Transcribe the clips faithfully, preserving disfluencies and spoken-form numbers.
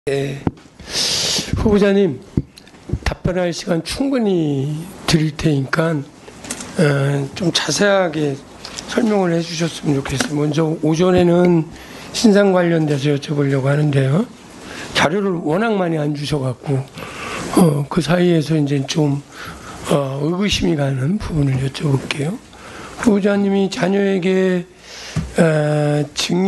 네, 후보자님 답변할 시간 충분히 드릴 테니까 어, 좀 자세하게 설명을 해주셨으면 좋겠어요. 먼저 오전에는 신상 관련돼서 여쭤보려고 하는데요. 자료를 워낙 많이 안 주셔갖고 어, 그 사이에서 이제 좀 어, 의구심이 가는 부분을 여쭤볼게요. 후보자님이 자녀에게 어,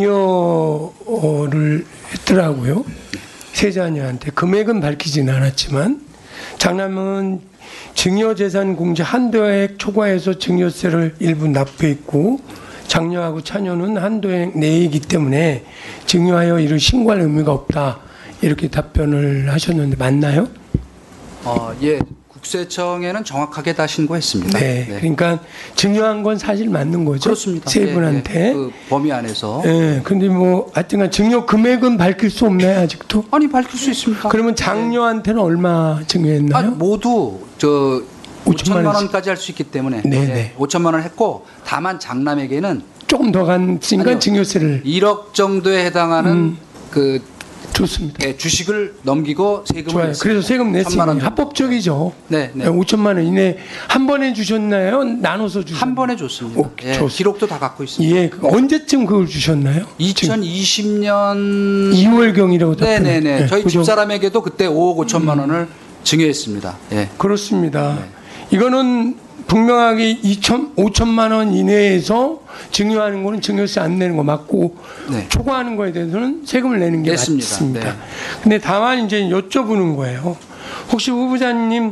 증여를 했더라고요. 세자녀한테. 금액은 밝히진 않았지만 장남은 증여재산 공제 한도액 초과해서 증여세를 일부 납부했고 장녀하고 차녀는 한도액 내이기 때문에 증여하여 이를 신고할 의미가 없다, 이렇게 답변을 하셨는데 맞나요? 어, 예, 국세청에는 정확하게 다 신고했습니다. 네, 네. 그러니까 증여한 건 사실 맞는 거죠. 그렇습니다. 세 예, 분한테. 예, 그 범위 안에서. 네, 근데 뭐 하여튼간 증여 금액은 밝힐 수 없나요, 아직도? 아니, 밝힐 수 있습니다. 그러면 장녀한테는 얼마 증여했나요? 아, 모두 저 오천만 오천만 원까지 할 수 있기 때문에 네네. 예, 오천만 원 했고, 다만 장남에게는 조금 더 갔으니까 아니요. 증여세를. 일억 정도에 해당하는 음. 그 좋습니다. 예, 주식을 넘기고 세금을 좋아요. 냈습니다. 그래서 세금 천만 냈으니 원 정도. 합법적이죠. 네, 네. 오천만 원 이내 한 번에 주셨나요? 나눠서 주셨나요? 한 번에 줬습니다. 오, 예, 좋습니다. 기록도 다 갖고 있습니다. 예, 그 언제쯤 그걸 주셨나요? 이천이십 년 이월경이라고 답변. 네네네. 저희 그죠? 집사람에게도 그때 오억 오천만 원을 증여했습니다. 예. 그렇습니다. 네. 이거는 분명하게 이천, 오천만 원 이내에서 증여하는 거는 증여세 안 내는 거 맞고 네. 초과하는 거에 대해서는 세금을 내는 게 냈습니다. 맞습니다. 네. 근데 다만 이제 여쭤보는 거예요. 혹시 후보자님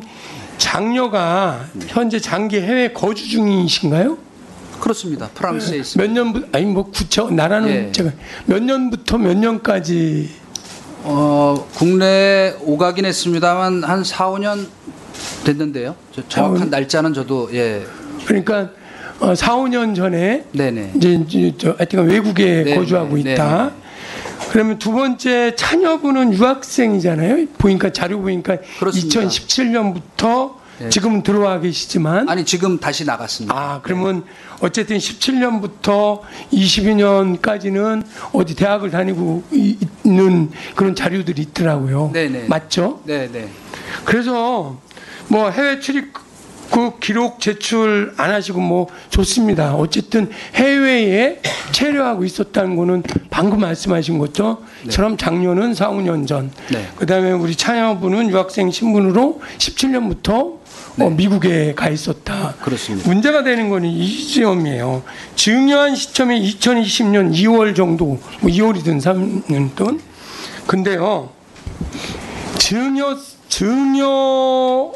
장녀가 현재 장기 해외 거주 중이신가요? 그렇습니다. 프랑스에 있습니다. 몇 년부터, 아니 뭐 구체 나라는 예. 제가 몇 년부터 몇 년까지? 어, 국내에 오가긴 했습니다만 한 사, 오 년 됐는데요. 저 정확한 사, 오 년? 날짜는 저도 예. 그러니까 어, 사, 오 년 전에 네네. 이제, 이제 저 하여튼 외국에 네, 거주하고 네, 있다. 네, 그러면 두 번째 자녀분은 유학생이잖아요. 보니까 자료 보니까 그렇습니다. 이천십칠 년부터 네. 지금은 들어와 계시지만 아니, 지금 다시 나갔습니다. 아, 그러면 어쨌든 십칠 년부터 이십이 년까지는 어디 대학을 다니고 이- 있는 그런 자료들이 있더라고요. 네네. 맞죠? 네네. 그래서 뭐 해외 출입국 기록 제출 안 하시고 뭐 좋습니다. 어쨌든 해외에 체류하고 있었다는 거는 방금 말씀하신 것처럼 작년은 사, 오 년 전. 네. 그다음에 우리 차녀분은 유학생 신분으로 십칠 년부터 네. 어, 미국에 가 있었다. 그렇습니다. 문제가 되는 거는 이 지점이에요. 증여한 시점이 이천이십 년 이월 정도, 뭐 이월이든 삼 년든. 근데요, 증여 증여를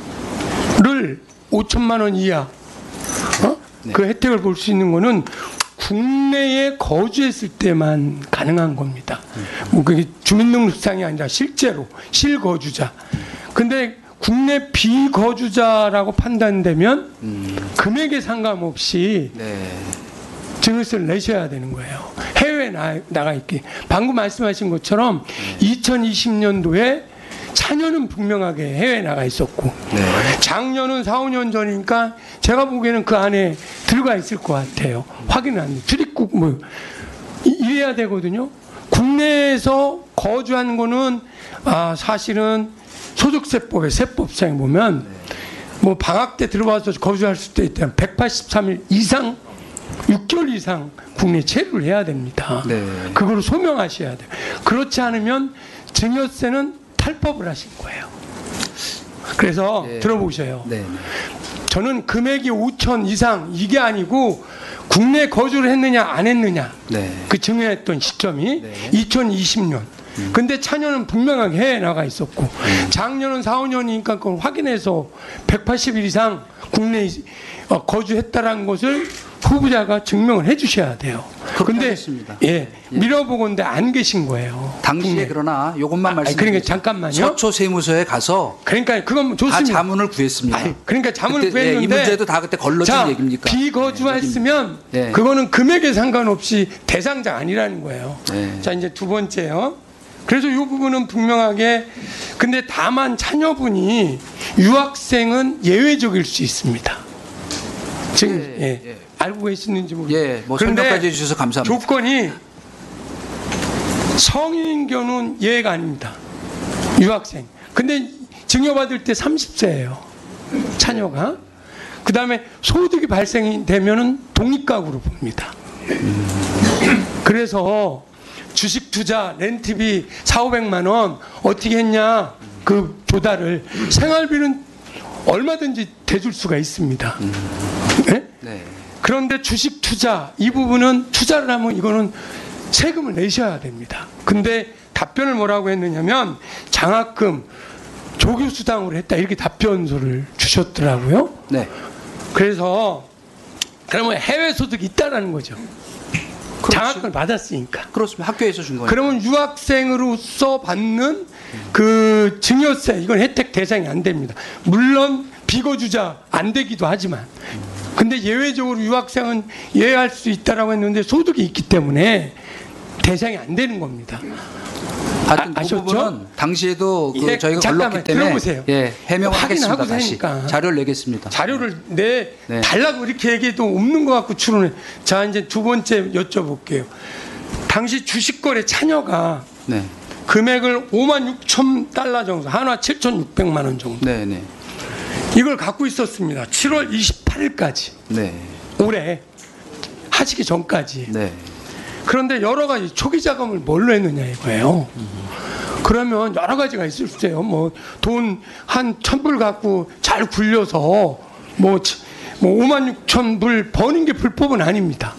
오천만 원 이하, 어? 네. 그 혜택을 볼 수 있는 거는 국내에 거주했을 때만 가능한 겁니다. 뭐 그게 주민등록상이 아니라 실제로 실거주자. 근데 국내 비거주자라고 판단되면 음, 금액에 상관없이 네. 증여세를 내셔야 되는 거예요. 해외에 나, 나가 있기. 방금 말씀하신 것처럼 이천이십 년도에 차녀는 분명하게 해외에 나가 있었고 네. 장녀는 사, 오 년 전이니까 제가 보기에는 그 안에 들어가 있을 것 같아요. 확인은 안 돼. 출입국 뭐 이- 이래야 되거든요. 국내에서 거주하는 거는 아, 사실은 소득세법의 세법상에 보면 뭐 방학 때 들어와서 거주할 수도 있다면 백팔십삼 일 이상 육 개월 이상 국내 체류를 해야 됩니다. 네. 그걸 소명하셔야 돼요. 그렇지 않으면 증여세는 탈법을 하신 거예요. 그래서 네. 들어보셔요. 네. 저는 금액이 오천 이상 이게 아니고 국내 거주를 했느냐 안 했느냐 네. 그 증여했던 시점이 네. 이천이십 년. 근데 차녀는 분명하게 해외에 나가 있었고 장녀는 사, 오 년이니까 그걸 확인해서 백팔십 일 이상 국내에 어, 거주했다라는 것을 후보자가 증명을 해주셔야 돼요. 그렇게 근데 하겠습니다. 예, 예. 밀어보건데 안 계신 거예요. 당시에 국내에. 그러나 요것만 아, 말씀드리면 그러니까 잠깐만요. 서초 세무서에 가서 그러니까 그건 다 좋습니다. 자문을 구했습니다. 아니, 그러니까 자문을 그때, 예, 이 구했는데 문제도 다 그때 걸러진 자, 얘기입니까? 비거주했으면 네. 그거는 금액에 상관없이 대상자 아니라는 거예요. 네. 자, 이제 두 번째요. 그래서 이 부분은 분명하게 근데 다만 자녀분이 유학생은 예외적일 수 있습니다. 지금 예, 예, 예. 알고 계시는지 모르겠어요. 예, 뭐 설명까지 해주셔서 감사합니다. 조건이 성인 경우는 예외가 아닙니다. 유학생. 근데 증여받을 때 삼십 세예요. 자녀가. 그 다음에 소득이 발생이 되면은 독립가구로 봅니다. 그래서 주식 투자, 렌트비 사오백만 원 어떻게 했냐 그 조달을 생활비는 얼마든지 대줄 수가 있습니다. 네? 네. 그런데 주식 투자 이 부분은 투자를 하면 이거는 세금을 내셔야 됩니다. 근데 답변을 뭐라고 했느냐면 장학금 조교수당으로 했다 이렇게 답변서를 주셨더라고요. 네. 그래서 그러면 해외 소득이 있다라는 거죠. 그렇지. 장학금을 받았으니까. 그렇습니다. 학교에서 준 거예요. 그러면 유학생으로서 받는 그 증여세 이건 혜택 대상이 안 됩니다. 물론 비거주자 안 되기도 하지만 근데 예외적으로 유학생은 예외할 수 있다라고 했는데 소득이 있기 때문에 대상이 안 되는 겁니다. 하여튼 아, 그 아셨죠? 부분은 당시에도 그 예, 저희가 잠깐만 걸렀기 때문에 들어보세요. 예, 해명을 확인하고 하겠습니다. 다시 사니까. 자료를 내겠습니다. 자료를 내 네. 달라고 이렇게 얘기해도 없는 것 같고 추론해. 자 이제 두 번째 여쭤볼게요. 당시 주식거래 차녀가 네, 금액을 오만 육천 달러 정도, 한화 칠천육백만 원 정도. 네, 네, 이걸 갖고 있었습니다. 칠월 이십팔일까지 네, 올해 하시기 전까지. 네. 그런데 여러 가지 초기 자금을 뭘로 했느냐 이거예요. 그러면 여러 가지가 있을 수 있어요. 뭐 돈 한 천 불 갖고 잘 굴려서 뭐, 뭐 오만 육천 불 버는 게 불법은 아닙니다.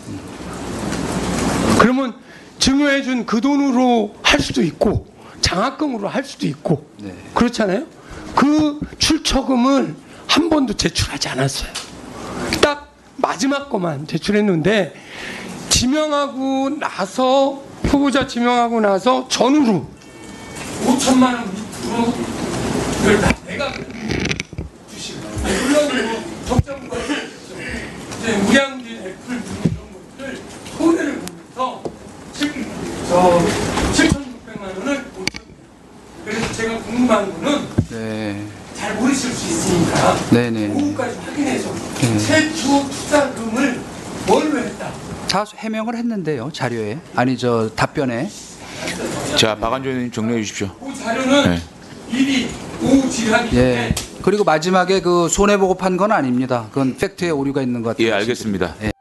그러면 증여해준 그 돈으로 할 수도 있고 장학금으로 할 수도 있고 네. 그렇잖아요. 그 출처금을 한 번도 제출하지 않았어요. 딱 마지막 거만 제출했는데 지명하고 나서 후보자 지명하고 나서 전후로 오천만 원 밑으로 이걸 다 내가 주시고 물론 뭐 적자부가 있죠. 이제 우량진 애플 등 이런 것들을 손해를 보면서 저 칠천육백만 원을 못 줬네요. 그래서 제가 궁금한 거는 네. 잘 모르실 수 있으니까 네네. 그거까지 확인해서 네. 최초 투자금을 뭘로 했다. 다 해명을 했는데요. 자료에 아니 저 답변에. 자, 박안조 의원님 정리해 주십시오. 그 자료는 네. 미리 오후 지하기 예. 전에 그리고 마지막에 그 손해보고 판 건 아닙니다. 그건 팩트에 오류가 있는 것 같아요. 예, 알겠습니다. 예.